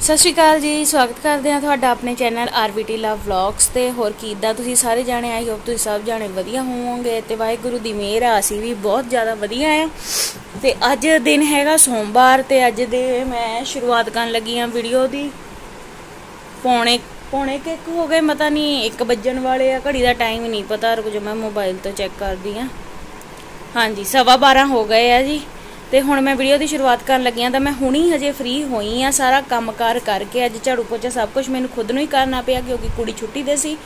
सत श्री अकाल जी। स्वागत करते हैं तुहाडा अपने चैनल RVT लव व्लॉग्स ते होर किद्दां तुसीं सारे जाने। आई होप तुसीं सब जाने वधिया होवोगे ते वाहिगुरू दी मेहर आ असीं भी बहुत ज़्यादा वधिया आ। ते अज दिन हैगा सोमवार ते अज दे मैं शुरुआत करन लगी हाँ वीडियो दी। पौने के हो गए, पता नहीं 1 बजन वाले आ, घड़ी का टाइम नहीं पता। रुक जो मैं मोबाइल तो चैक करदी हाँ। हाँ जी 12:15 हो गए आ जी। तो हुण मैं वीडियो की शुरुआत कर लगी हाँ। तो मैं हुणी हजे फ्री होई हाँ, सारा काम कार करके। अज झाड़ू पोचा सब कुछ मैनू खुद नूं ही करना पिया क्योंकि कुड़ी छुट्टी दे सी।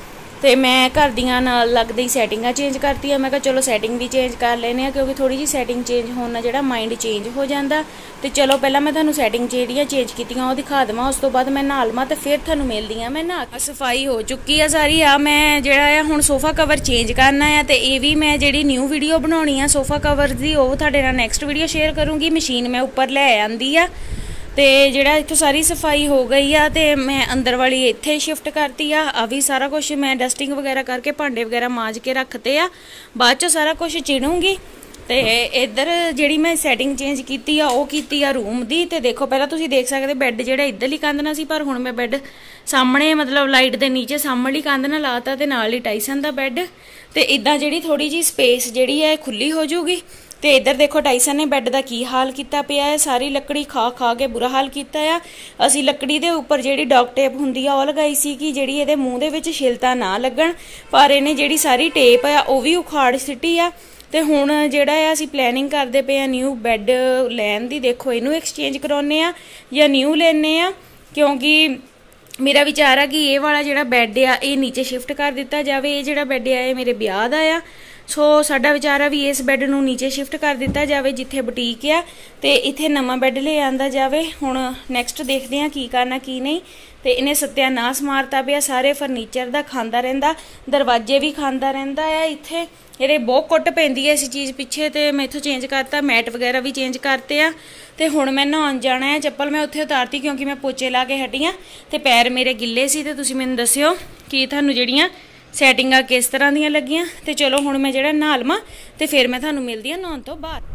तो मैं घर दियां नाल लगदे ही सैटिंगां चेंज करती है। मैं कहा चलो सैटिंग भी चेंज कर लेने क्योंकि थोड़ी जी सैटिंग चेंज होना जोड़ा माइंड चेंज हो जाता। तो चलो पहला मैं तुहानूं सैटिंग जिहड़ियां चेंज कीतियां वो दिखा देवां, उस तो बाद मैं नहा लवां तो फिर तुहानूं मिलदी हाँ। मैं नहा सफाई हो चुकी है सारी आ। मैं जिहड़ा आ हुण सोफा कवर चेंज करना है। तो ये भी मैं जिहड़ी न्यू वीडियो बनाउणी आ सोफा कवर दी वो तुहाडे नाल नैक्सट वीडियो शेयर करूँगी। मशीन मैं उपर लै आंदी आ ते जिहड़ा इत्थों सारी सफाई हो गई आ। ते मैं अंदर वाली इत्थे शिफ्ट करती आ। अभी सारा कुछ मैं डस्टिंग वगैरह करके भांडे वगैरह मांज के रखते आ, बाद चो सारा कुछ चिणूंगी। ते इधर जिहड़ी मैं सैटिंग चेंज की आ वो की आ रूम दी। ते देखो पहला तुसीं देख सकदे बैड जिहड़ा इधरली कंध नाल सी, पर हुण मैं बैड सामने मतलब लाइट दे नीचे सामने कंध नाल लाता ते नाल ही टाइसन दा बैड। ते इदां जिहड़ी थोड़ी जी स्पेस जिहड़ी है खुली हो जूगी। तो इधर देखो टाइसन ने बैड का की हाल किया पिया है, सारी लकड़ी खा खा के बुरा हाल किया है। असी लकड़ी के उपर जी डॉक टेप होंगी वो लगाई सी कि जी ये मूँह के छिलता ना लगन, पर इन्हें जी सारी टेप है वो भी उखाड़ सिटी आ। तो हुण जिहड़ा है असी प्लैनिंग करते पे आ न्यू बैड लैन दी। देखो इनू एक्सचेंज करवाने आ या न्यू लेने आ, क्योंकि मेरा विचार है कि ये वाला जिहड़ा बैड आ ये नीचे शिफ्ट कर दिता जाए। ये जिहड़ा बैड आ ये मेरे ब्याह दा आ। सो साडा विचार है भी इस बैड नूं नीचे शिफ्ट कर दिता जाए जिथे बुटीक आ, ते इत्थे नवां बैड ले आंदा जाए। हुण नैक्सट देखते हैं की करना की नहीं। तो इन्हें सत्यानाश मारता पिया, सारे फर्नीचर का खांदा रहिंदा, दरवाजे भी खांदा रहिंदा है। इत्थे ये बहुत कुट पैंदी है इस चीज़ पिछे। तो मैं इत्थों चेंज करता, मैट वगैरह भी चेंज करते आ। तो हुण मैं नहाउण जाना है, चप्पल मैं उत्थे उतारती क्योंकि मैं पोचे ला के हटी हाँ। तो पैर मेरे गिले सी। तो तुसीं मैनूं दस्सिओ कि तुहानूं जिहड़ियां सैटिंगां किस तरह दियां लगियां। तो चलो हुण मैं जिहड़ा नहा लवां ते फिर मैं तुहानूं मिलदी आं नहाउण तो बाद।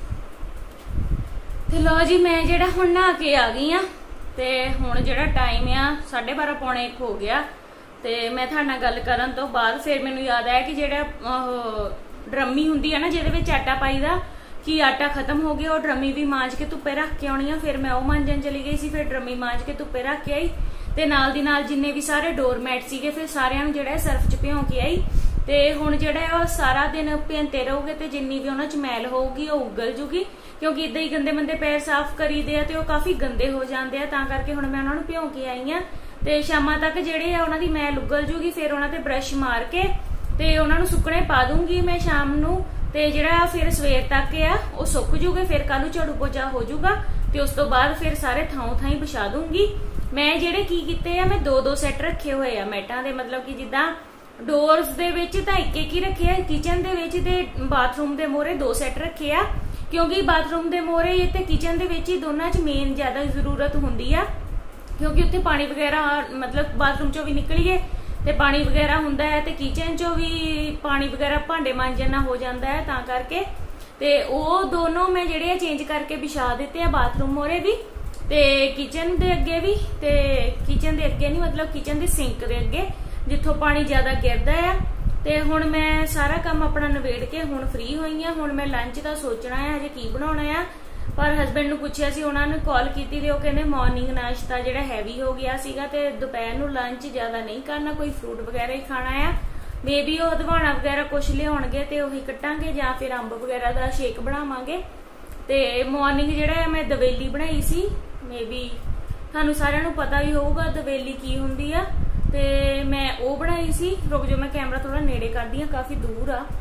तो लो जी मैं जिहड़ा हुण नहा के आ गई हाँ। तो हुण जिहड़ा टाइम आ 12:30 पौने 1 हो गया। तो मैं तुहाडे नाल गल करन तो बाद फिर मैनूं याद आया कि जिहड़ा ड्रमी हुंदी है ना जिहदे विच आटा पाईदा, कि आटा खत्म हो गया। और ड्रमी भी मांज के धुप्पे रख के आउणी आ। फिर मैं वो मांजन चली गई सी, फिर ड्रमी मांज के धुप्पे रख के आई। ते नाल दी नाल जिन्ने भी सारे डोरमैट सीगे फिर सारिਆਂ ਨੂੰ ਜਿਹੜਾ ਸਰਫ ਚ ਭਿਉਂ ਕੇ ਆਈ। ਤੇ ਹੁਣ ਜਿਹੜਾ ਉਹ ਸਾਰਾ ਦਿਨ ਭਿੰਤੇ ਰਹੋਗੇ ਤੇ ਜਿੰਨੀ ਵੀ ਉਹਨਾਂ ਚ ਮੈਲ ਹੋਊਗੀ ਉਹ ਉਗਲ ਜੂਗੀ, ਕਿਉਂਕਿ ਇਦਾਂ ਹੀ ਗੰਦੇ ਮੰਦੇ ਪੈਰ ਸਾਫ਼ ਕਰੀਦੇ ਆ ਤੇ ਉਹ ਕਾਫੀ ਗੰਦੇ ਹੋ ਜਾਂਦੇ ਆ। ਤਾਂ ਕਰਕੇ ਹੁਣ ਮੈਂ ਉਹਨਾਂ ਨੂੰ ਭਿਉਂ ਕੇ ਆਈ ਆ ਤੇ ਸ਼ਾਮਾਂ ਤੱਕ ਜਿਹੜੇ ਆ ਉਹਨਾਂ ਦੀ ਮੈਲ ਉਗਲ ਜੂਗੀ। ਫਿਰ ਉਹਨਾਂ ਤੇ ਬ੍ਰਸ਼ ਮਾਰ ਕੇ ਤੇ ਉਹਨਾਂ ਨੂੰ ਸੁੱਕਣੇ ਪਾ ਦੂੰਗੀ ਮੈਂ ਸ਼ਾਮ ਨੂੰ। ਤੇ ਜਿਹੜਾ ਫਿਰ ਸਵੇਰ ਤੱਕ ਆ ਉਹ ਸੁੱਕ ਜੂਗੇ। ਫਿਰ ਕੱਲ ਨੂੰ ਝਾੜੂ ਪੋਚਾ ਹੋ ਜੂਗਾ ਤੇ ਉਸ ਤੋਂ ਬਾਅਦ ਫਿਰ ਸਾਰੇ ਥਾਂ ਥਾਂ ਹੀ ਵਿਛਾ ਦੂੰਗੀ। मैं ਜਿਹੜੇ ਕੀ ਕੀਤੇ ਆ, ਮੈਂ 2-2 ਸੈੱਟ ਰੱਖੇ ਹੋਏ ਆ ਮੈਟਾਂ ਦੇ। ਮਤਲਬ ਕਿ ਜਿੱਦਾਂ ਡੋਰਸ ਦੇ ਵਿੱਚ ਤਾਂ ਇੱਕ ਹੀ ਰੱਖੇ ਆ, ਕਿਚਨ ਦੇ ਵਿੱਚ ਤੇ ਬਾਥਰੂਮ ਦੇ ਮੋਰੇ 2 ਸੈੱਟ ਰੱਖੇ ਆ। ਕਿਉਂਕਿ ਬਾਥਰੂਮ ਦੇ ਮੋਰੇ ਤੇ ਕਿਚਨ ਦੇ ਵਿੱਚ ਹੀ ਦੋਨਾਂ 'ਚ ਮੇਨ ਜ਼ਿਆਦਾ ਜ਼ਰੂਰਤ ਹੁੰਦੀ ਆ, ਕਿਉਂਕਿ ਉੱਥੇ ਪਾਣੀ ਵਗੈਰਾ ਮਤਲਬ ਬਾਥਰੂਮ 'ਚੋਂ ਵੀ ਨਿਕਲੀਏ ਤੇ ਪਾਣੀ ਵਗੈਰਾ ਹੁੰਦਾ ਹੈ ਤੇ ਕਿਚਨ 'ਚੋਂ ਵੀ ਪਾਣੀ ਵਗੈਰਾ ਭਾਂਡੇ ਮਾਂਜਣ ਨਾਲ ਹੋ ਜਾਂਦਾ ਹੈ। ਤਾਂ ਕਰਕੇ ਤੇ ਉਹ ਦੋਨੋਂ ਮੈਂ ਜਿਹੜੇ ਆ ਚੇਂਜ ਕਰਕੇ ਵਿਛਾ ਦਿੱਤੇ ਆ, ਬਾਥਰੂਮ ਮੋਰੇ ਵੀ ਤੇ किचन के अगे भी। तो किचन के अगे नहीं मतलब किचन के सिंक के अगे जिथों पानी ज्यादा गिरदा है। तो हुण मैं सारा काम अपना नवेड़ के हुण फ्री होई हाँ। हुण मैं लंच का सोचना है अजे की बनाउणा है, पर हसबैंड नूं पुछिया सी, उन्होंने कॉल की ते वो कहंदे मॉर्निंग नाश्ता जिहड़ा हैवी हो गया सीगा ते दोपहर नूं लंच ज्यादा नहीं करना, कोई फ्रूट वगैरह ही खाना है। मे बी वो दवाणा वगैरह कुछ लियाउणगे ते उही कट्टांगे जां फिर अंब वगैरह का शेक बनावांगे। ते मॉर्निंग जिहड़ा मैं दवेली बनाई सी, मे बी थानू सारिਆਂ ਨੂੰ पता ही होगा दवेली की हुंदी आ। ते मैं वो बनाई सी। रुक जो मैं कैमरा थोड़ा नेड़े करदी हां, काफ़ी दूर आ।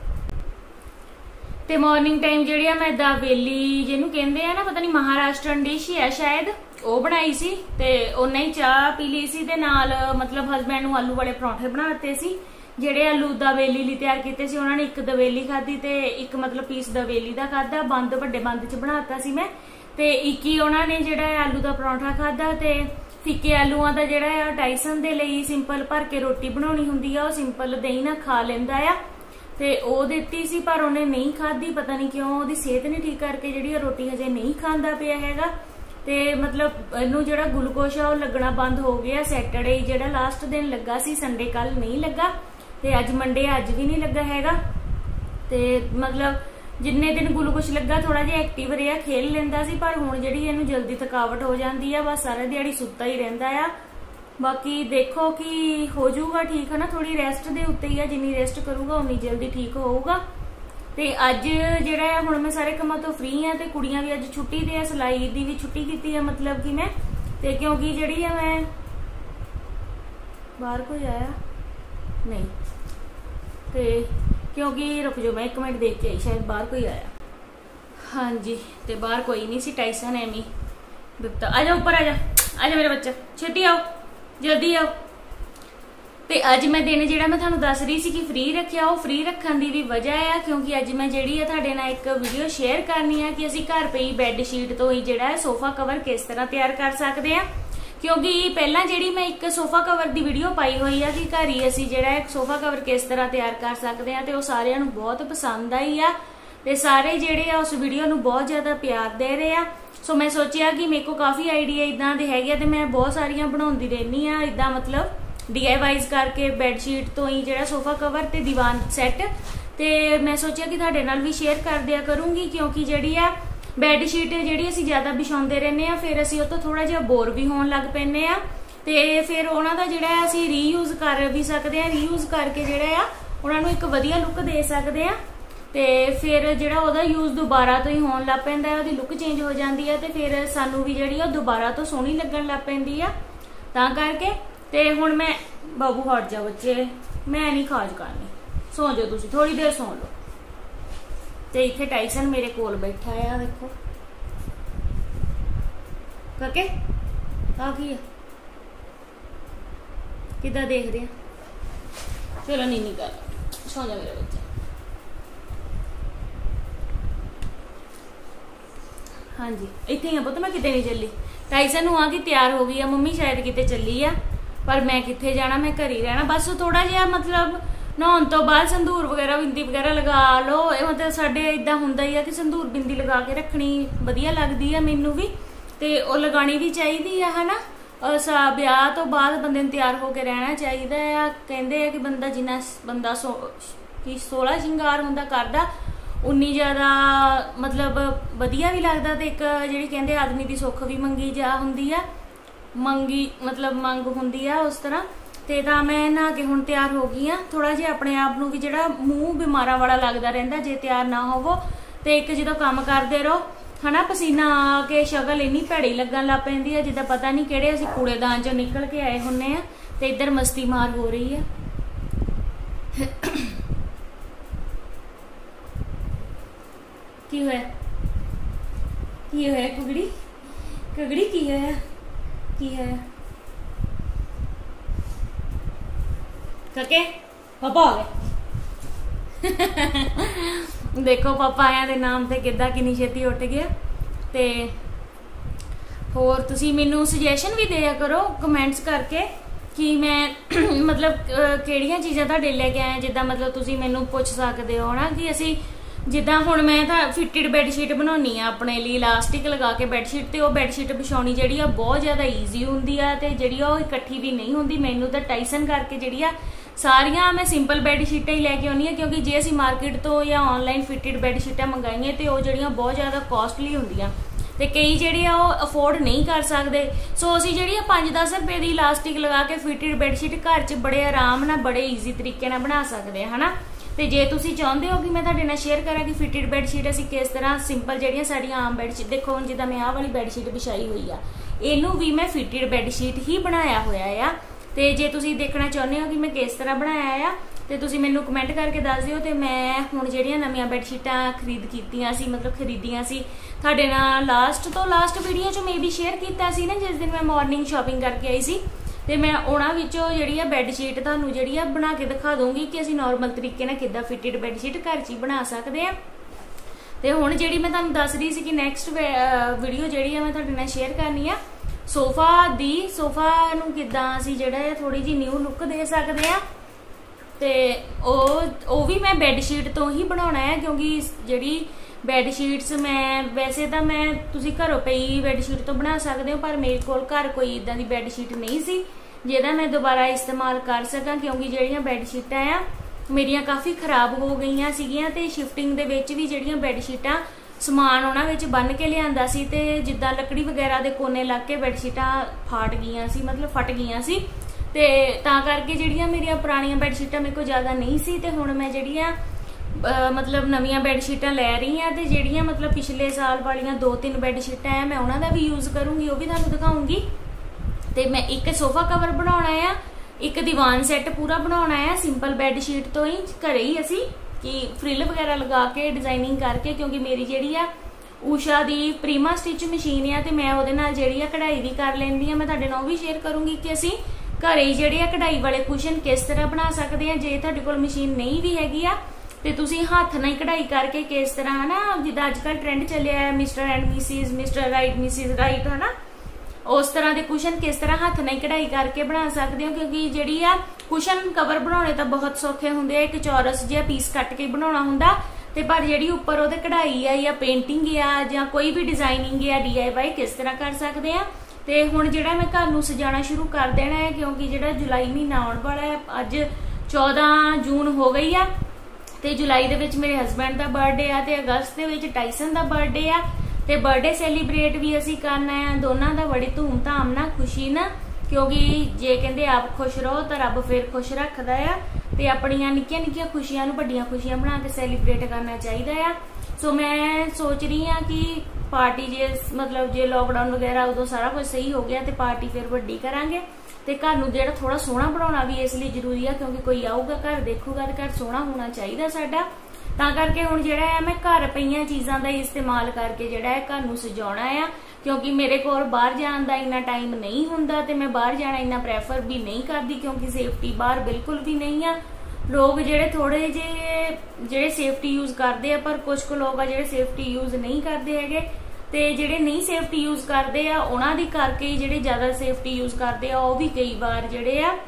ते मॉर्निंग टाइम जिहड़ी मैं दवेली जिहनूं कहंदे आ ना, पता नहीं महाराष्ट्रन डिश है शायद, वो बनाई सी। ते उन्ना ही चाह पी ली सी ते नाल मतलब हसबैंड नूं आलू वाले परौंठे बना दित्ते सी। ਜਿਹੜੇ आलू दवेली ਲਈ ਤਿਆਰ ਕੀਤੇ ਸੀ ਉਹਨਾਂ ਨੇ ਇੱਕ दवेली खाधी ਤੇ ਇੱਕ मतलब पीस दवेली ਦਾ ਖਾਦਾ। ਬੰਦ ਵੱਡੇ ਬੰਦ ਚ ਬਣਾਤਾ ਸੀ ਮੈਂ। ਤੇ ਇੱਕ ਹੀ ਉਹਨਾਂ ਨੇ ਜਿਹੜਾ ਆਲੂ ਦਾ ਪਰੌਂਠਾ ਖਾਦਾ। ਤੇ ਫਿੱਕੇ ਆਲੂਆਂ ਦਾ ਜਿਹੜਾ ਟਾਈਸਨ ਦੇ ਲਈ ਸਿੰਪਲ ਭਰ ਕੇ ਰੋਟੀ ਬਣਾਉਣੀ ਹੁੰਦੀ ਆ, ਉਹ ਸਿੰਪਲ ਦਹੀਂ ਨਾਲ ਖਾ ਲੈਂਦਾ ਆ। ਤੇ ਉਹ ਦਿੱਤੀ ਸੀ ਪਰ ਉਹਨੇ ਨਹੀਂ ਖਾਧੀ, ਪਤਾ ਨਹੀਂ ਕਿਉਂ, ਉਹਦੀ ਸਿਹਤ ਨਹੀਂ ਠੀਕ ਕਰਕੇ ਜਿਹੜੀ ਰੋਟੀ ਹਜੇ ਨਹੀਂ ਖਾਂਦਾ ਪਿਆ ਹੈਗਾ। ਤੇ ਮਤਲਬ ਇਹਨੂੰ ਜਿਹੜਾ ਗਲੂਕੋਸ਼ ਆ ਉਹ ਲੱਗਣਾ ਬੰਦ ਹੋ ਗਿਆ। ਸੈਟਰਡੇ ਜਿਹੜਾ ਲਾਸਟ ਦਿਨ ਲੱਗਾ ਸੀ, ਸੰਡੇ ਕੱਲ ਨਹੀਂ ਲੱਗਾ ਤੇ ਅੱਜ ਮੰਡੇ ਅੱਜ ਵੀ ਨਹੀਂ ਲੱਗਾ ਹੈਗਾ। ਤੇ ਮਤਲਬ ਜਿੰਨੇ ਦਿਨ ਗਲੂਕੋਸ਼ ਲੱਗਾ ਥੋੜਾ ਜਿਹਾ ਐਕਟਿਵ ਰਿਹਾ, ਖੇਲ ਲੈਂਦਾ ਸੀ, ਪਰ ਹੁਣ ਜਿਹੜੀ ਇਹਨੂੰ ਜਲਦੀ ਥਕਾਵਟ ਹੋ ਜਾਂਦੀ ਆ, ਬਸ ਸਾਰਾ ਦਿਹਾੜੀ ਸੁੱਤਾ ਹੀ ਰਹਿੰਦਾ ਆ। ਬਾਕੀ ਦੇਖੋ ਕਿ ਹੋ ਜਾਊਗਾ ਠੀਕ ਹੈ ਨਾ, ਥੋੜੀ ਰੈਸਟ ਦੇ ਉੱਤੇ ਹੀ ਆ, ਜਿੰਨੀ ਰੈਸਟ ਕਰੂਗਾ ਉਨੀ ਜਲਦੀ ਠੀਕ ਹੋਊਗਾ। ਤੇ ਅੱਜ ਜਿਹੜਾ ਆ ਹੁਣ ਮੈਂ ਸਾਰੇ ਕੰਮਾਂ ਤੋਂ ਫ੍ਰੀ ਆ ਤੇ ਕੁੜੀਆਂ ਵੀ ਅੱਜ ਛੁੱਟੀ ਤੇ ਆ, ਸਿਲਾਈ ਦੀ ਵੀ ਛੁੱਟੀ ਕੀਤੀ ਆ ਮਤਲਬ ਕਿ ਮੈਂ, ਤੇ ਕਿਉਂਕਿ ਜਿਹੜੀ ਆ ਮੈਂ ਬਾਹਰ ਕੋਈ ਆਇਆ ਨਹੀਂ ਤੇ ਕਿਉਂਕਿ ਰੁਕ ਜਾਓ मैं 1 मिनट देख के आई, शायद बाहर कोई आया। हाँ जी, तो बाहर कोई नहीं सी, टाइसन एमी बिपता। आ जाओ ऊपर, आ जा मेरा बच्चा, छेती आओ, जल्दी आओ। तो अज मैं दिन जो मैं तुहानू दस रही सी कि फ्री रखिया, वो फ्री रखने की भी वजह है क्योंकि अज मैं जी तुहाडे नाल एक वीडियो शेयर करनी है कि असीं घर पई बैडशीट तो ही जिहड़ा सोफा कवर किस तरह तैयार कर सकते हैं। क्योंकि पहला जी मैं एक सोफा कवर की वीडियो पाई हुई है कि घर ही असी जो सोफा कवर किस तरह तैयार कर सकते हैं, तो वो सारिਆਂ ਨੂੰ बहुत पसंद आई आ ते सारे ਜਿਹੜੇ उस वीडियो ਨੂੰ बहुत ज़्यादा प्यार दे रहे आ। सो मैं सोचा कि मेरे को काफ़ी आइडिया इदा के है तो मैं बहुत सारिया बनाती रहनी आ इदा, मतलब DIYs करके बैडशीट तो ही जो सोफा कवर ते दीवान सैट। तो मैं सोचा कि तुहाडे नाल भी शेयर कर दिया करूँगी क्योंकि जी बैडशीट जी असीं ज़्यादा बिछाते रहने आ, फिर असीं उह तों थोड़ा जिहा बोर भी होण लग पैंदे आ ते फिर उहनां दा जिहड़ा असीं रीयूज कर भी सकते हैं, रीयूज करके जिहड़ा आ उहनां नूं एक वधिया लुक दे सकते हैं। ते फिर जिहड़ा उहदा यूज दोबारा तो ही होण लग पैंदा है, उहदी लुक चेंज हो जाती है ते फिर सानूं भी जिहड़ी ओह दोबारा तो सोहणी लगण लग पैंदी आ। तां करके ते हुण मैं बाबू हट जा बच्चे, मैं नहीं खाज करनी, सौ जाओ तुसीं, थोड़ी देर सौ लो। ते इत्थे टाइसन मेरे कोल बैठा है, देखो करके आ की किदा देख रहे हैं। चलो नहीं कर, सो जा मेरे बच्चे। हाँ जी इत्थे ही आ पुत्त, मैं किते नहीं चली। टाइसन नूं आ कि तैयार हो गई है, मम्मी शायद किते चली आ, पर मैं किथे जाना, मैं घर ही रहना। बस थोड़ा जिहा मतलब नहाउण तो बाद संधूर वगैरह बिंदी वगैरह लगा लो, मतलब साडे इदां हुंदा ही आ कि संधूर बिंदी लगा के रखनी वधिया लगदी आ मैनूं भी, ते ओह लगानी भी चाहिदी आ है ना। ब्याह तो बाद बंदे नूं तैयार होकर रहना चाहिदा आ। कहंदे आ कि बंदा जिन्ना बंदा 16 श्रृंगार हुंदा करदा उन्नी ज़्यादा मतलब वधिया भी लगदा। ते एक जिहड़ी कहंदे आदमी दी सुख भी मंगी जा हुंदी आ, मंगी मतलब मंग हुंदी आ उस तरह। ते तां मैं नहा के हुण तैयार हो गई हाँ। थोड़ा जिहा अपने आप नूं भी जिहड़ा मूँह बीमारा वाला लगदा रहिंदा जे तैयार ना होवो, ते एक जदों काम करदे रहो है ना, पसीना आ के शक्ल इन्नी भैड़ी लगन लग पैंदी है जिद्दां पता नहीं किहड़े असीं कूड़ेदान चों निकल के आए हुन्ने आ ते इधर मस्ती मार हो रही है। की होया, की होया कुगड़ी, कुगड़ी की होया, की होया करके पापा आ गए। देखो पापा आया दे नाम ते किद्दां किन्नी छेती उठ गया। ते होर तुसीं मैनूं सुजैशन भी दिया करो कमेंट्स करके कि मैं मतलब किहड़ियां चीज़ां तुहाडे लैके आए, जिद्दां मतलब तुसीं मैनूं पुछ सकदे हो ना कि असीं जिद्दां हुण मैं तां फिटेड बैडशीट बनाउणी आ अपने लिए, इलास्टिक लगा के बैडशीट, ते ओह बैडशीट बिछाउणी जिहड़ी आ बहुत ज़्यादा ईजी हुंदी आ ते जिहड़ी ओह इकट्ठी भी नहीं हुंदी। मैनूं तां टाइसन करके जिहड़ी आ सारियां मैं सिंपल बैडशीटां ही लैके आउणी आ क्योंकि जे असीं मार्केट तो या ऑनलाइन फिटेड बैडशीटां मंगाईए तो वो जिहड़ियां बहुत ज़्यादा कॉस्टली हुंदियां ते कई जिहड़े आ ओह अफोर्ड नहीं कर सकते। सो असीं जिहड़ी 5-10 रुपए की इलास्टिक लगा के फिटेड बैडशीट घर च बड़े आराम नाल बड़े ईजी तरीके नाल बना सकते हैं है ना। तो जे तुसीं चाहुंदे हो कि मैं तुहाडे नाल शेयर करा कि फिटेड बैडशीट असीं किस तरह सिंपल जिहड़ियां साडीआं आम बैडशीट, देखो हुण जिद्दां मैं आह वाली बैडशीट बिछाई हुई आ, इहनूं भी मैं फिटेड बैडशीट ही बनाया होया आ। तो जे तुसीं देखना चाहुंदे हो कि मैं किस तरह बनाया आ तो तुसीं मैनूं कमेंट करके दस दिओ। तो मैं हुण जिहड़ियां नवीआं बैडशीटां खरीद कीतियां सी, मतलब खरीदियां सी तुहाडे नाल लास्ट तो लास्ट वीडियो च मैं भी शेयर कीता सी ना, जिस दिन मैं मॉर्निंग शॉपिंग करके आई सी। तो मैं उन्हां विचों जिहड़ी आ बैडशीट तुहानूं जिहड़ी आ बना के दिखा दूंगी कि असीं नॉर्मल तरीके नाल किद्दां फिटेड बैडशीट घर च ही बना सकदे आ। तो हुण जिहड़ी मैं तुहानूं दस रही सी कि नैक्सट वीडियो जिहड़ी आ मैं तुहाडे नाल शेयर करनी आ सोफा दी, सोफा नूं किद्दां असीं जिहड़ा है थोड़ी जी न्यू लुक दे सकदे आ। ते ओह भी मैं बैडशीट तो ही बनाउणा है क्योंकि जिहड़ी बैडशीट्स मैं वैसे तो मैं तुसी घरों पई बैडशीट तो बना सकते हो, पर मेरे कोल घर कोई इदां दी बैडशीट नहीं सी जिहदा मैं दोबारा इस्तेमाल कर सकां, क्योंकि जिहड़ियां बैडशीटां आ मेरियां काफ़ी खराब हो गईयां सीगियां ते शिफ्टिंग दे विच भी जिहड़ियां बैडशीटां समान उन्हां विच बन के लिआंदा सी ते जिद्दां लकड़ी वगैरह दे कोने लग के बैडशीटां फाट गईयां सी, मतलब फट गईयां सी ते तां करके जिहड़ियां मेरियां पुरानियां बैडशीटां मेरे कोल ज़्यादा नहीं सी ते हुण मैं जिहड़ियां मतलब नवीं बैडशीटां लै रही हैं ते जिहड़ियां मतलब पिछले साल वालियां 2-3 बैडशीटां है मैं उन्हां दा भी यूज़ करूँगी, वो भी तुहानूं दिखाऊंगी। ते मैं एक सोफा कवर बनाउणा आ, एक दीवान सैट पूरा बनाउणा आ सिंपल बैडशीट तो ही घरे ही असी कि फ्रिल वगैरह लगा के डिजाइनिंग करके, क्योंकि मेरी जिहड़ी आ ऊषा दी प्रीमा स्टिच मशीन आ ते मैं उहदे नाल जिहड़ी आ कढ़ाई भी कर लैंदी आ। मैं तुहाडे नाल भी शेयर करूँगी कि असी घरे ही जिहड़े आ कढ़ाई वाले कुशन किस तरह बना सकते हैं। जे तुहाडे कोल मशीन नहीं भी हैगी आ ते तुसी हत्थ नाल कढ़ाई करके किस तरह है ना, जिद्दां अजकल ट्रेंड चलिया है mister and missus, mister right missus right है ना, उस तरह के कुशन किस तरह हत्थ नाल कढ़ाई करके बना सकते हो। क्योंकि जिहड़ी आ कुशन कवर बनाने तो बहुत सौखे होंदे, एक चौरस जिहा पीस कट के बनाउणा हुंदा ते पर जिहड़ी उपर ओहदे कढ़ाई आ या पेंटिंग आ जां कोई भी डिजाइनिंग आ DIY किस तरह कर सकते हैं। ते हुण जिहड़ा मैं घर नूं सजाना शुरू कर देना है, क्योंकि जिहड़ा जुलाई महीना आउण वाला है, अज 14 जून हो गई आ ते जुलाई दे विच मेरे हसबैंड दा बर्थडे आ ते अगस्त दे विच टाइसन दा बर्थडे आ ते बर्थडे सैलीब्रेट भी असी करना है दोनों का बड़ी धूम-धाम ना खुशी ना, क्योंकि जे कहंदे आप खुश रहो तो रब फिर खुश रखदा है ते अपनियां निक्कियां निक्कियां खुशियां नूं वड्डियां खुशियां बना के सैलीब्रेट करना चाहिदा है। सो मैं सोच रही हाँ कि पार्टी जे मतलब जे लॉकडाउन वगैरह उदों सारा कुछ सही हो गया तो पार्टी फिर वड्डी करांगे ते घर नूं जिहड़ा थोड़ा सोहना बनाउणा भी इसलिए जरूरी है, क्योंकि कोई आऊगा घर देखूगा तो घर सोहना होना चाहिए साडा। तां करके हुण जिहड़ा है मैं घर पईयां चीज़ां दा इस्तेमाल करके जिहड़ा है घर नूं सजाउणा है, क्योंकि मेरे कोल बाहर जाण दा इन्ना टाइम नहीं हुंदा ते मैं बाहर जाना इन्ना प्रैफर भी नहीं करदी, क्योंकि सेफ्टी बाहर बिल्कुल भी नहीं आ। लोग जिहड़े थोड़े जिहड़े सेफ्टी यूज़ करदे आ, पर कुछ लोग आ जिहड़े सेफ्टी यूज़ नहीं करदे हैगे ते जिहड़े नहीं सेफ्टी यूज़ करदे आ उन्हां दी करके ही जिहड़े ज़्यादा सेफ्टी यूज़ करदे आ वो भी कई बार जिहड़े आ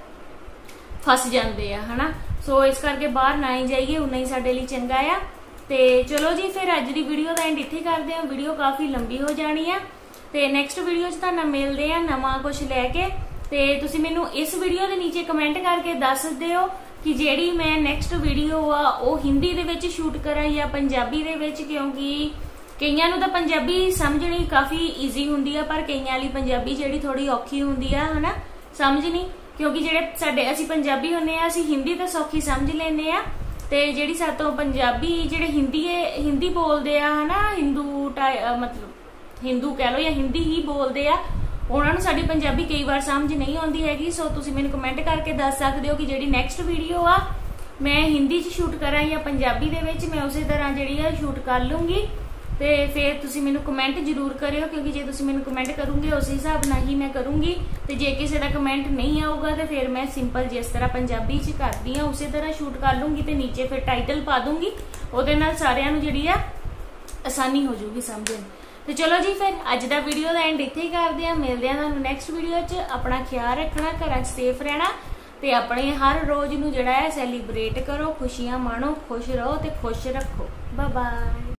फस जांदे आ, हना। सो इस करके बाहर ना ही जाइए, उन्ना ही साडे लई चंगा आ। ते चलो जी फिर अज दी वीडियो दा एंड इत्थे करदे आ, वीडियो काफ़ी लंबी हो जानी है ते नैक्सट वीडियो च तुहानू मिलदे आ नवां कुछ लैके। ते तुसी मैनू इस वीडियो दे नीचे कमेंट करके दस दिओ कि जिहड़ी मैं नैक्सट वीडियो आ वो हिंदी दे विच शूट करां या पंजाबी दे विच, क्योंकि कईयां नूं तां पंजाबी समझणी काफ़ी ईजी हुंदी आ पर कईयां लई पंजाबी जिहड़ी थोड़ी औखी हुंदी आ, हना समझनी। क्योंकि जिहड़े साडे असीं पंजाबी हुंदे आ असीं हिंदी तां सौखी समझ लैंदे आ ते जिहड़ी सातों पंजाबी जिहड़े हिंदी बोलदे आ, हना हिंदू मतलब हिंदू कह लो या हिंदी ही बोलदे आ, उन्हां नूं साडी पंजाबी कई बार समझ नहीं आउंदी हैगी। सो तुसीं मैनूं कमेंट करके दस सकदे हो कि जिहड़ी नैक्सट वीडियो आ मैं हिंदी च शूट करां या पंजाबी दे विच, मैं उसे तरह जिहड़ी आ शूट कर लूँगी। तो फिर तुसी मैनू कमेंट जरूर करियो, क्योंकि जे तुसी मैनू कमेंट करोगे उस हिसाब नाल ही मैं करूँगी। तो जे किसी का कमेंट नहीं आऊगा तो फिर मैं सिंपल जिस तरह पंजाबी च करती हाँ उस तरह शूट कर लूँगी तो नीचे फिर टाइटल पा दूँगी, उहदे नाल सारिआं नूं जिहड़ी आ आसानी हो जाऊगी समझण। तो चलो जी फिर अज दा वीडियो दा एंड इत्थे ही करदे आ, मिलदे आ तुहानूं नैक्सट वीडियो च। अपना ख्याल रखना, घरां च सेफ रहना ते अपने हर रोज़ नूं जिहड़ा है सैलीब्रेट करो, खुशियां माणो, खुश रहो ते खुश रखो। Bye bye.